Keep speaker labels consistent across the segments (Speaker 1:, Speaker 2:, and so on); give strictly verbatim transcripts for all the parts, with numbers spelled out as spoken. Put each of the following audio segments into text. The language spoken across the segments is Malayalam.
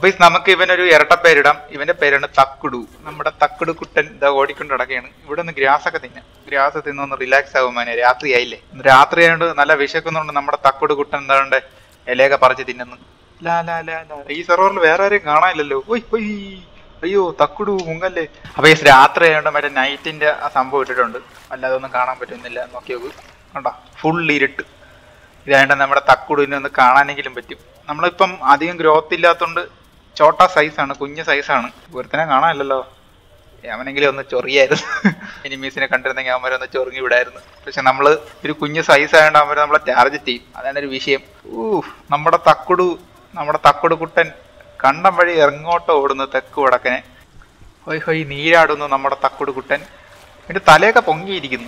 Speaker 1: അപ്പൊ നമുക്ക് ഇവനൊരു ഇരട്ടപ്പേരിടാം. ഇവന്റെ പേരാണ് തക്കുടു. നമ്മുടെ തക്കുടു കുട്ടൻ ഇതാ ഓടിക്കൊണ്ട് നടക്കുകയാണ്. ഇവിടെ നിന്ന് ഗ്രാസ് ഒക്കെ തിന്നാം. ഗ്രാസ് തിന്നൊന്ന് റിലാക്സ് ആവും മോനെ. രാത്രിയായില്ലേ, രാത്രി ആയതുകൊണ്ട് നല്ല വിശക്കുന്നുണ്ട്. നമ്മുടെ തക്കുടു കുട്ടൻ എന്താണ്ട് ഇലയൊക്കെ പറിച്ച് തിന്നുന്നു. ലാ ലാ ലാ ലാ. ഈ സെർവറിൽ വേറെ ആരെയും കാണാനില്ലല്ലോ. ഒയ് ഒയ് അയ്യോ തക്കുടു മുങ്ങല്ലേ. അപ്പൊ ഈ രാത്രി ആയതുകൊണ്ട് മറ്റേ നൈറ്റിന്റെ ആ സംഭവം ഇട്ടിട്ടുണ്ട്. അല്ലാതെ ഒന്നും കാണാൻ പറ്റുന്നില്ല. നോക്കി നോക്ക്, കണ്ടോ ഫുൾ ഇരുട്ട്. ഇതായിട്ട് നമ്മുടെ തക്കുടുവിനെ ഒന്ന് കാണാനെങ്കിലും പറ്റും. നമ്മളിപ്പം അധികം ഗ്രോത്ത് ഇല്ലാത്തതുകൊണ്ട് ചോട്ടാ സൈസാണ്, കുഞ്ഞ് സൈസാണ്. ഒരുത്തനെ കാണാനില്ലല്ലോ. അവനെങ്കിലും ഒന്ന് ചൊറിയായിരുന്നു. എനിമീസിനെ കണ്ടിരുന്നെങ്കിൽ അവന്മാരെ ഒന്ന് ചൊറുങ്ങി വിടായിരുന്നു. പക്ഷെ നമ്മള് ഒരു കുഞ്ഞ് സൈസ് ആയതുകൊണ്ട് അവന്മാരെ നമ്മളെ ടാർഗറ്റ് ചെയ്യും. അതാണ് ഒരു വിഷയം. ഊ നമ്മുടെ തക്കുടു നമ്മുടെ തക്കുടു കുട്ടൻ കണ്ടം വഴി ഇറങ്ങോട്ടോ ഓടുന്നു തെക്ക് വടക്കനെ. ഹൊയ് ഹൊയ് നീരാടുന്നു നമ്മുടെ തക്കുടു കുട്ടൻ. എന്റെ തലയൊക്കെ പൊങ്ങിയിരിക്കുന്നു.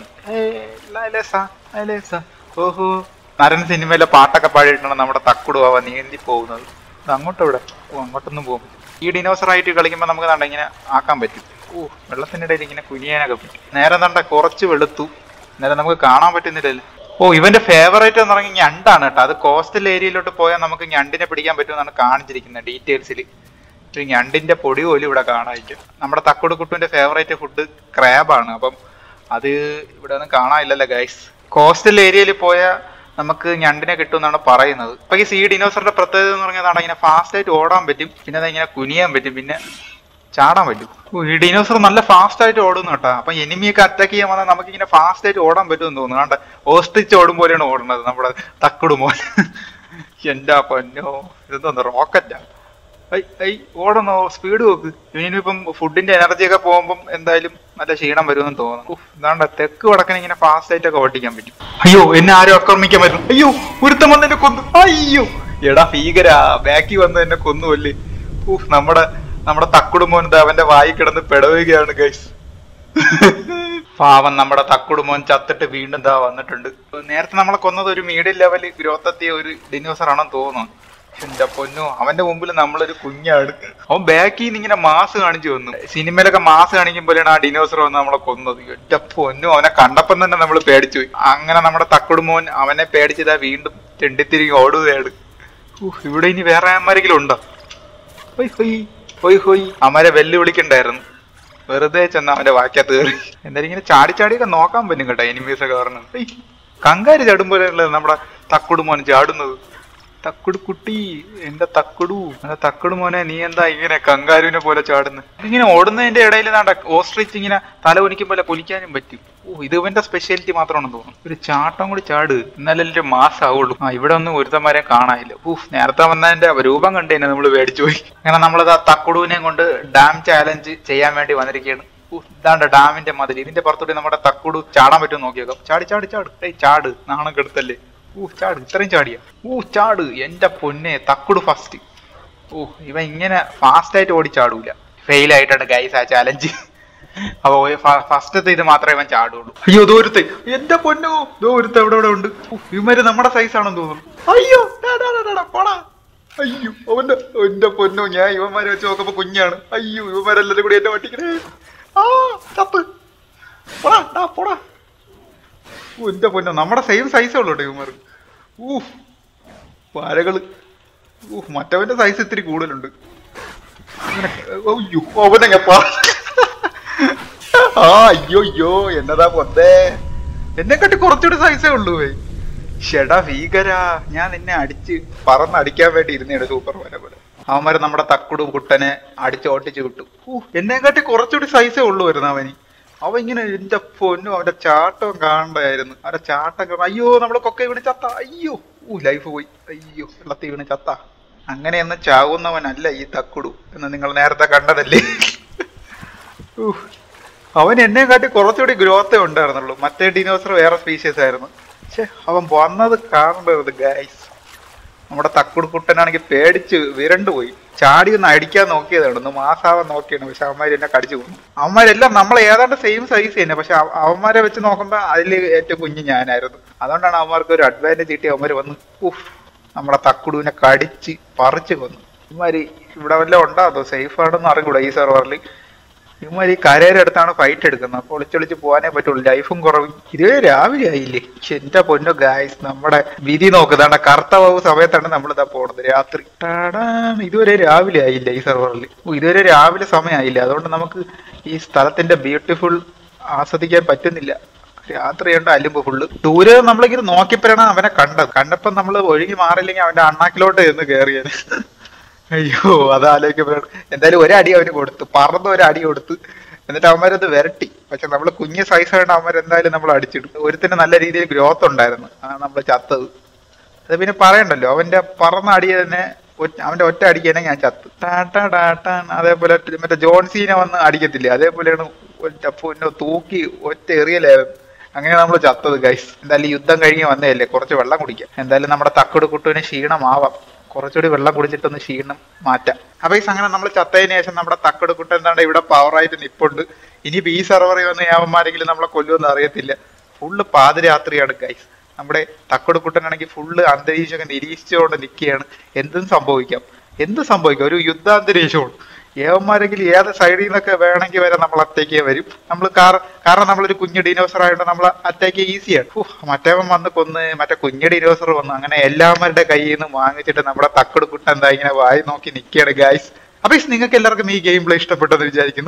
Speaker 1: ഓഹോ, നരൻ സിനിമയിലെ പാട്ടൊക്കെ പാടിയിട്ടാണ് നമ്മുടെ തക്കുടു ആവാ നീന്തി പോകുന്നത്. ഇത് അങ്ങോട്ടെവിടെ? ഓ അങ്ങോട്ടൊന്നും പോകും. ഈ ഡിനോസർ ആയിട്ട് കളിക്കുമ്പോൾ നമുക്ക് തണ്ട ഇങ്ങനെ ആക്കാൻ പറ്റും. ഓ വെള്ളത്തിൻ്റെ ഇടയിൽ ഇങ്ങനെ കുനിയാനൊക്കെ പറ്റും. നേരെ തണ്ട കുറച്ച് വെളുത്തു, നേരെ നമുക്ക് കാണാൻ പറ്റുന്നില്ലല്ലോ. ഓ ഇവന്റെ ഫേവറേറ്റ് എന്ന് പറഞ്ഞാൽ ഞണ്ടാണ് കേട്ടോ. അത് കോസ്റ്റൽ ഏരിയയിലോട്ട് പോയാൽ നമുക്ക് ഞണ്ടിനെ പിടിക്കാൻ പറ്റുമെന്നാണ് കാണിച്ചിരിക്കുന്നത് ഡീറ്റെയിൽസിൽ. ഒരു ഞണ്ടിന്റെ പൊടി പോലും ഇവിടെ കാണാതിരിക്കും. നമ്മുടെ തക്കുടു കുട്ടുവിന്റെ ഫേവറേറ്റ് ഫുഡ് ക്രാബാണ്. അപ്പം അത് ഇവിടെ ഒന്നും കാണാനില്ലല്ലോ ഗൈസ്. കോസ്റ്റൽ ഏരിയയിൽ പോയാൽ നമുക്ക് ഞണ്ടിനെ കിട്ടും എന്നാണ് പറയുന്നത്. അപ്പൊ ഈ സീ ഡിനോസറിന്റെ പ്രത്യേകത എന്ന് പറഞ്ഞാൽ ഇങ്ങനെ ഫാസ്റ്റ് ആയിട്ട് ഓടാൻ പറ്റും, പിന്നെ അതിങ്ങനെ കുനിയാൻ പറ്റും, പിന്നെ ചാടാൻ പറ്റും. ഈ ഡിനോസർ നല്ല ഫാസ്റ്റ് ആയിട്ട് ഓടുന്നു കേട്ടോ. അപ്പൊ എനിമിയൊക്കെ അറ്റാക്ക് ചെയ്യാൻ വന്നാൽ നമുക്ക് ഇങ്ങനെ ഫാസ്റ്റ് ആയിട്ട് ഓടാൻ പറ്റുമെന്ന് തോന്നുന്നു. കണ്ട ഓസ്ട്രിച്ച് ഓടും പോലെയാണ് ഓടുന്നത് നമ്മുടെ തക്കുടു മോൻ. എന്താ പൊന്നോ, ഇതെന്തോന്ന് റോക്കറ്റാ? ഐ ഐ ഓടുന്നോ, സ്പീഡ് നോക്ക്. ഇനിയിപ്പം ഫുഡിന്റെ എനർജി ഒക്കെ പോകുമ്പോൾ എന്തായാലും നല്ല ക്ഷീണം വരുമെന്ന് തോന്നുന്നു. എന്താണ്ട് തെക്ക് വടക്കനെ ഇങ്ങനെ ഫാസ്റ്റ് ആയിട്ടൊക്കെ ഓടിക്കാൻ പറ്റും. അയ്യോ എന്നെ ആരും ആക്രമിക്കാൻ പറ്റും. അയ്യോ ഒരുത്തം വന്ന് എന്നെ കൊന്നു. അയ്യോ എടാ ഭീകരാ, ബാക്കി വന്ന് എന്നെ കൊന്നുവല്ലേ. ഊഹ് നമ്മുടെ നമ്മുടെ തക്കുടു മോൻ അവന്റെ വായി കിടന്ന് പെടവുകയാണ് ഗൈസ്. പാവം നമ്മുടെ തക്കുടു മോൻ ചത്തിട്ട് വീണ്ടും ദാ വന്നിട്ടുണ്ട്. നേരത്തെ നമ്മളെ കൊന്നത് ഒരു മീഡിയം ലെവൽ ഗ്രോത്ത് എത്തിയ ഒരു ഡിനോസർ ആണെന്ന് തോന്നുന്നു. എന്റെ പൊന്നോ, അവന്റെ മുമ്പിൽ നമ്മളൊരു കുഞ്ഞാണ്. അവൻ ബാക്കിൽ നിന്ന് ഇങ്ങനെ മാസ് കാണിച്ചു വന്നു. സിനിമയിലൊക്കെ മാസ് കാണിക്കുമ്പോഴാണ് ആ ഡിനോസർ വന്ന് നമ്മളെ കൊന്നത്. എന്റെ പൊന്നോ, അവനെ കണ്ടപ്പം തന്നെ നമ്മൾ പേടിച്ചു പോയി. അങ്ങനെ നമ്മുടെ തക്കുടു മോൻ അവനെ പേടിച്ചതാ വീണ്ടും തെണ്ടിത്തിരികെ ഓടുകയാണ്. ഇവിടെ ഇനി വേറെ ആരെങ്കിലും ഉണ്ടോ? ഹൊയ് ഹൊയ് ഹൊയ് ഹൊയ്. അവരെ വെല്ലുവിളിക്കണ്ടായിരുന്നു, വെറുതെ ചെന്ന് അവന്റെ വാക്കകത്ത് കയറി. എന്തായാലും ഇങ്ങനെ ചാടി ചാടിയൊക്കെ നോക്കാൻ പറ്റും കേട്ടോ എനിമീസൊക്കെ പറഞ്ഞത്. കങ്കാര് ചാടുമ്പോഴല്ലേ നമ്മുടെ തക്കുടു മോൻ ചാടുന്നത്. തക്കുടു കുട്ടി, എന്റെ തക്കുടു എന്റെ തക്കുടു മോനെ, നീ എന്താ ഇങ്ങനെ കങ്കാരുവിനെ പോലെ ചാടുന്നത്? ഇങ്ങനെ ഓടുന്നതിന്റെ ഇടയിൽ നാണ്ട ഓസ്ട്രിച്ച് ഇങ്ങനെ തല കുനിക്കും പോലെ കുലിക്കാനും പറ്റും. ഓ ഇത് ഇവന്റെ സ്പെഷ്യാലിറ്റി മാത്രമാണെന്ന് തോന്നുന്നു. ഒരു ചാട്ടം കൂടി ചാട്, എന്നാലല്ലേ മാസ് ആവുള്ളൂ. ആ ഇവിടെ ഒന്നും ഒരുത്തന്മാരെ കാണാനില്ല. ഊഹ് നേരത്തെ വന്നതിന്റെ രൂപം കണ്ടേനെ നമ്മൾ മേടിച്ചു പോയി. അങ്ങനെ നമ്മളത് ആ തക്കുടുവിനെ കൊണ്ട് ഡാം ചാലഞ്ച് ചെയ്യാൻ വേണ്ടി വന്നിരിക്കുകയാണ്. ഇതാണ്ട് ഡാമിന്റെ മതിൽ. ഇതിന്റെ പുറത്തോട്ട് നമ്മുടെ തക്കുടു ചാടാൻ പറ്റും നോക്കി നോക്കാം. ചാടി ചാടി ചാട്. ഏയ് ചാട്, നാണം കെടുത്തല്ലേ. ഊ ചാട്, ഇത്രയും ചാടിയ. ഊ ചാട്, എന്റെ പൊന്നെ തക്കുടു ഫസ്റ്റ്. ഓ ഇവ ഇങ്ങനെ ഫാസ്റ്റ് ആയിട്ട് ഓടി ചാടൂല. ഫെയിൽ ആയിട്ടാണ് ഗൈസ് ആ ചാലഞ്ച്. അപ്പൊ ഫസ്റ്റത്തെ ഇത് മാത്രമേ ഇവൻ ചാടുള്ളൂ. അയ്യോ ദൂരത്തെ, എന്റെ പൊന്നോ ദൂരത്തെ എവിടെ എവിടെ ഉണ്ട്. ഇവന്മാര് നമ്മുടെ സൈസ് ആണെന്ന് തോന്നുന്നു. അയ്യോ പോടാ. അയ്യോ അവന്റെ എന്റെ പൊന്നോ, ഞാൻ ഇവന്മാരെ വെച്ച് നോക്കുമ്പോ കുഞ്ഞാണ്. അയ്യോ ഇവന്മാരെല്ലാരും കൂടി എന്നെ വട്ടിക്കണേ. ആ ചപ്പ് പോടാ പോടാ. ഓ എന്റെ പൊന്നോ, നമ്മുടെ സെയിം സൈസേ ഉള്ളൂ കേട്ടോ ഇവന്മാർക്ക്. ഊഹ് പാരകള്. ഊഹ് മറ്റവന്റെ സൈസ് ഇത്തിരി കൂടുതലുണ്ട്. അയ്യോ അവനെ ആ അയ്യോ അയ്യോ എന്നതാ പൊന്തേ, എന്നെ കട്ടി കുറച്ചുകൂടി സൈസേ ഉള്ളൂ. ഷെടാ ഭീകരാ, ഞാൻ നിന്നെ അടിച്ച് പറന്ന് അടിക്കാൻ വേണ്ടി ഇരുന്നേണ് സൂപ്പർമാനെ പോലെ. അവന്മാരെ നമ്മുടെ തക്കുടു കുട്ടനെ അടിച്ച് ഓട്ടിച്ച് വിട്ടു. ഊഹ് എന്നെ കാട്ടി കുറച്ചുകൂടി സൈസേ ഉള്ളൂ വരുന്ന അവന്. അവ ഇങ്ങനെ എന്റെ പൊന്നും അവന്റെ ചാട്ടം കാണണ്ടായിരുന്നു. അവന്റെ ചാട്ടം കാണാൻ. അയ്യോ നമ്മളെ കൊക്ക വീണ് ചത്ത. അയ്യോ ഊ ലൈഫ് പോയി. അയ്യോ വെള്ളത്തിൽ വീണ് ചത്ത. അങ്ങനെയൊന്നും ചാവുന്നവനല്ല ഈ തക്കുടു എന്ന് നിങ്ങൾ നേരത്തെ കണ്ടതല്ലേ. അവൻ എന്നെ കാട്ടി കുറച്ചുകൂടി ഗ്രോത്തേ ഉണ്ടായിരുന്നുള്ളൂ. മറ്റേ ഡിനോസർ വേറെ സ്പീഷ്യസ് ആയിരുന്നു. പക്ഷെ അവൻ വന്നത് കാണേണ്ടത് ഗൈസ്. നമ്മുടെ തക്കുടു കുട്ടനാണെങ്കിൽ പേടിച്ച് വിരണ്ടു പോയി. ചാടി ഒന്ന് അടിക്കാൻ നോക്കിയതാണ്, ഒന്ന് മാസാവാൻ നോക്കിയാണ്. പക്ഷെ അവന്മാര് എന്നെ കടിച്ചു പോകുന്നു. അവന്മാരെല്ലാം നമ്മളെ ഏതാണ്ട് സെയിം സൈസ് തന്നെ. പക്ഷെ അവന്മാരെ വെച്ച് നോക്കുമ്പോ അതിൽ ഏറ്റവും കുഞ്ഞ് ഞാനായിരുന്നു. അതുകൊണ്ടാണ് അവന്മാർക്ക് ഒരു അഡ്വാൻറ്റേജ് കിട്ടി. അവന്മാര് വന്ന് ഉഫ് നമ്മുടെ തക്കുടുവിനെ കടിച്ച് പറിച്ചു കൊന്നു. ഇവന്മാര് ഇവിടെ വല്ലതും ഉണ്ടാകുമോ? സേഫ് ആണെന്ന് അറിഞ്ഞൂടാ ഈ സെർവറിൽ. ഇവന്മാർ ഈ കരയുടെ അടുത്താണ് ഫൈറ്റ് എടുക്കുന്നത്. അപ്പോൾ ഒളിച്ചൊളിച്ച് പോകാനേ പറ്റുള്ളൂ, ലൈഫും കുറവും. ഇതുവരെ രാവിലെ ആയില്ലേ? എന്റെ പൊന്നോ ഗായ്സ്, നമ്മുടെ വിധി നോക്കുന്നതാണ്. കറുത്ത വാവ് സമയത്താണ് നമ്മളിതാ പോണത് രാത്രി. ടാടാ, ഇതുവരെ രാവിലെ ആയില്ല ഈ സെർവറിൽ. ഇതുവരെ രാവിലെ സമയമായില്ല. അതുകൊണ്ട് നമുക്ക് ഈ സ്ഥലത്തിന്റെ ബ്യൂട്ടിഫുൾ ആസ്വദിക്കാൻ പറ്റുന്നില്ല. രാത്രിയുണ്ട് അലുമ്പ് ഫുള്ള്. ദൂരെ നമ്മളിങ്ങനെ നോക്കിയപ്പോഴാണ് അവനെ കണ്ടത്. കണ്ടപ്പോ നമ്മൾ ഒഴുകി മാറില്ലെങ്കിൽ അവന്റെ അണ്ണാക്കിലോട്ട് എന്ന് കയറിയത്. അയ്യോ, അതാലോചിക്കുമ്പോഴാണ്. എന്തായാലും ഒരടി അവന് കൊടുത്ത്, പറന്ന് ഒരടി കൊടുത്ത്. എന്നിട്ട് അവന്മാരത് വരട്ടി. പക്ഷെ നമ്മള് കുഞ്ഞ് സൈസ് ആയിട്ട് അവന്മാർ എന്തായാലും നമ്മൾ അടിച്ചിടും. ഒരുത്തിന് നല്ല രീതിയിൽ ഗ്രോത്ത് ഉണ്ടായിരുന്നു, അതാണ് നമ്മൾ ചത്തത്. അത് പിന്നെ പറയണ്ടല്ലോ, അവന്റെ പറന്ന അടി തന്നെ, അവന്റെ ഒറ്റ അടിക്ക് തന്നെ ഞാൻ ചത്ത്. ടാട്ടാ ടാട്ടാ. അതേപോലെ മറ്റേ ജോൺസീനെ വന്ന് അടിക്കത്തില്ലേ, അതേപോലെയാണ് ഒറ്റ പൊന്നോ തൂക്കി ഒറ്റ എറിയലായിരുന്നു. അങ്ങനെ നമ്മൾ ചത്തത് ഗൈസ്. എന്തായാലും യുദ്ധം കഴിഞ്ഞ് വന്നതല്ലേ, കുറച്ച് വെള്ളം കുടിക്കാം. എന്തായാലും നമ്മുടെ തക്കട് കുട്ടുവിന് ക്ഷീണമാവാം, കുറച്ചുകൂടി വെള്ളം കുടിച്ചിട്ടൊന്ന് ക്ഷീണം മാറ്റാം. അപ്പൊ ഈ അങ്ങനെ നമ്മൾ ചത്തതിന് ശേഷം നമ്മുടെ തക്കട് കുട്ട എന്താണ് ഇവിടെ പവറായിട്ട് നിപ്പുണ്ട്. ഇനിയിപ്പോ ഈ സെർവറിൽ വന്ന് യാവന്മാരെങ്കിലും നമ്മളെ കൊല്ലുമെന്ന് അറിയത്തില്ല. ഫുള്ള് പാതിരാത്രിയാണ് ഗൈസ്. നമ്മുടെ തക്കട് കുട്ടനാണെങ്കിൽ ഫുള്ള് അന്തരീക്ഷമൊക്കെ നിരീക്ഷിച്ചുകൊണ്ട് നിൽക്കുകയാണ്. എന്തും സംഭവിക്കാം, എന്ത് സംഭവിക്കാം, ഒരു യുദ്ധാന്തരീക്ഷമാണ്. ഏവന്മാരെങ്കിലും ഏത് സൈഡിൽ നിന്നൊക്കെ വേണമെങ്കിൽ വരെ നമ്മൾ അറ്റാക്ക് വരും. നമ്മൾ കാരണം നമ്മളൊരു കുഞ്ഞു ഡിനോസർ ആയതുകൊണ്ട് നമ്മൾ അറ്റാക്ക് ഈസിയാണ്. മറ്റേവൻ വന്ന് കൊന്ന് മറ്റേ കുഞ്ഞു ഡിനോസർ വന്നു. അങ്ങനെ എല്ലാവരുടെ കയ്യിൽ നിന്ന് വാങ്ങിച്ചിട്ട് നമ്മുടെ തക്കട് കുട്ട എന്താ ഇങ്ങനെ വായി നോക്കി നിൽക്കുകയാണ് ഗായ്സ്. അപ്പൊ നിങ്ങൾക്ക് എല്ലാവർക്കും ഈ ഗെയിം പ്ലേ ഇഷ്ടപ്പെട്ടെന്ന് വിചാരിക്കുന്നു.